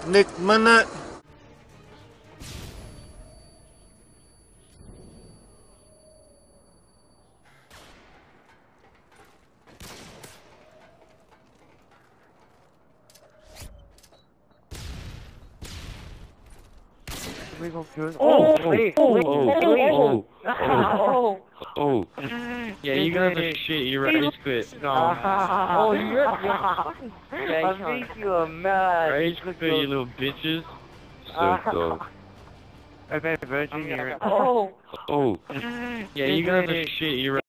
Nick Minute. Oh. Yeah, you got the shit, you rage quit. No. Oh, you're fucking I made you a mad. Rage quit, you little bitches. So dumb. I bet Virgin, you're Oh. Yeah, you got the shit, you